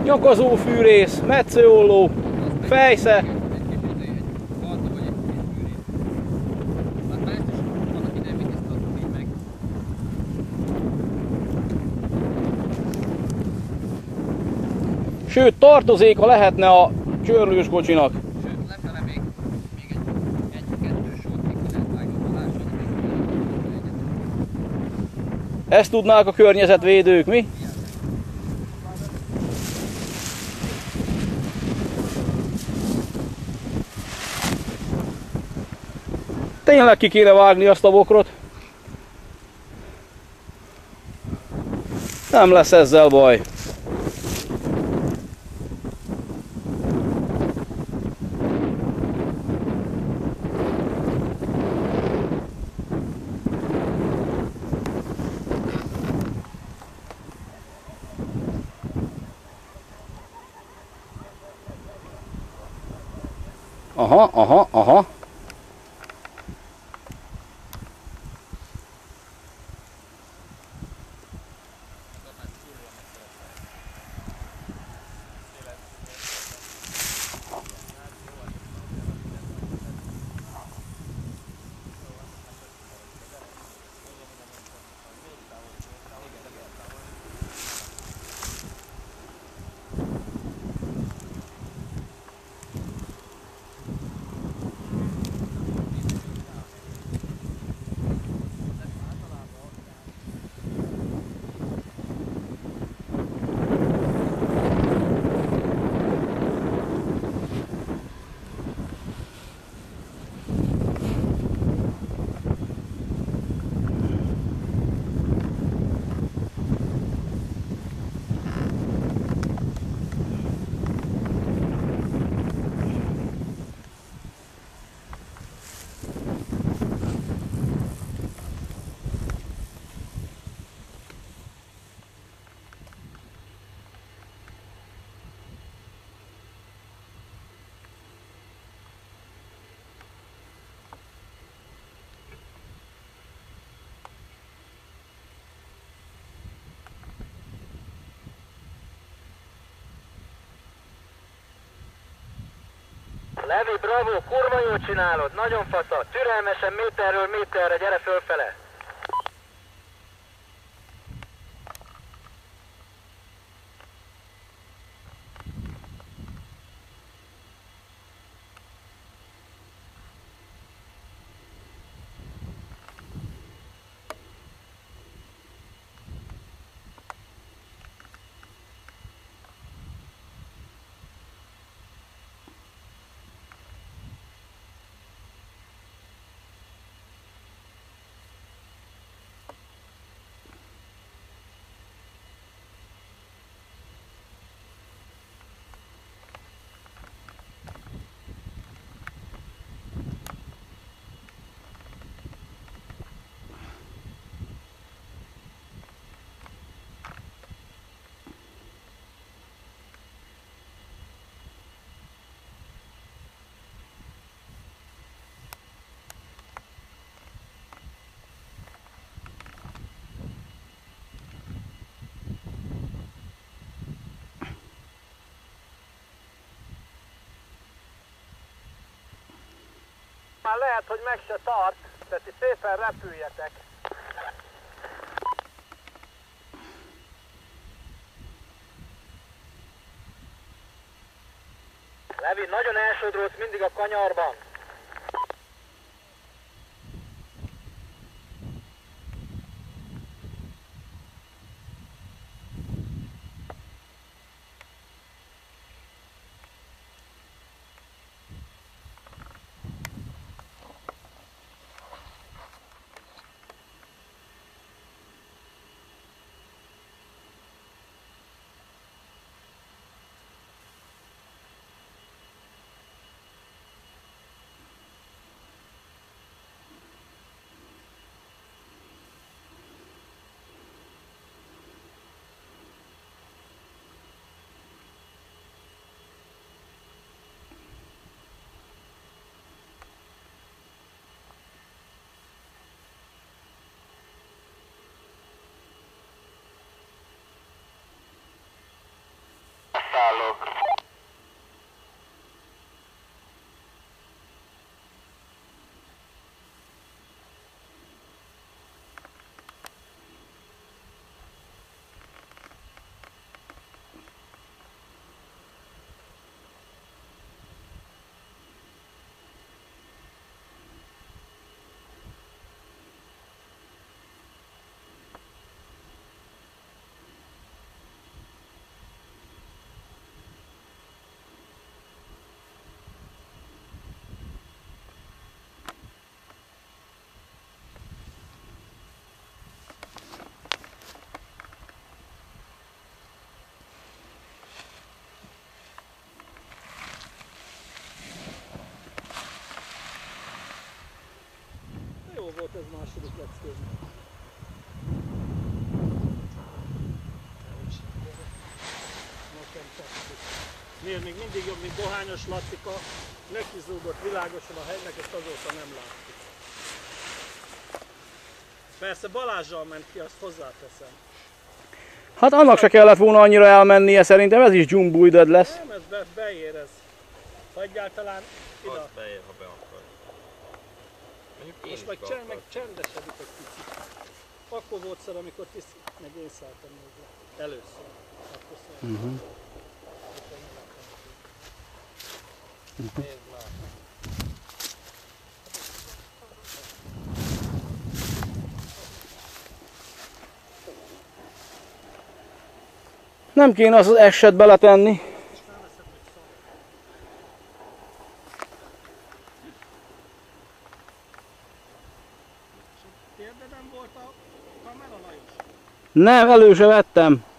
nyakazófűrész, metszőolló, fejsze. Sőt, tartozéka lehetne a csörlős kocsinak. Sőt, lefele még egy-kettő sort még lehet vágni, találson, Ezt tudnák a környezetvédők, mi? Tényleg ki kéne vágni azt a bokrot. Nem lesz ezzel baj. Aha. Levi, bravo, kurva jól csinálod, nagyon fasza, türelmesen méterről méterre, gyere fölfele. Már lehet, hogy meg se tart, tehát itt szépen repüljetek. Levi, nagyon elsodródsz mindig a kanyarban. volt ez második leckőzni. Miért még mindig jobb, mint Dohányos Lacika, nekizúgott világosan a helynek, ezt azóta nem láttuk. Persze Balázsral ment ki, azt hozzáteszem. Hát annak se kellett volna annyira elmennie, szerintem ez is dzsumbújdöd lesz. Nem, ez beérez. Ha egyáltalán ide. Az beér, ha be akar. Mondjuk én Most is meg, be meg akarok. csendesedik egy picit. Akkor volt szar, amikor meg én szálltam még le. Először. Akkor szálltam. Nézd már. Nem kéne az eset beletenni. Térdeden volt a kamera, Lajos? Nem, elő se vettem.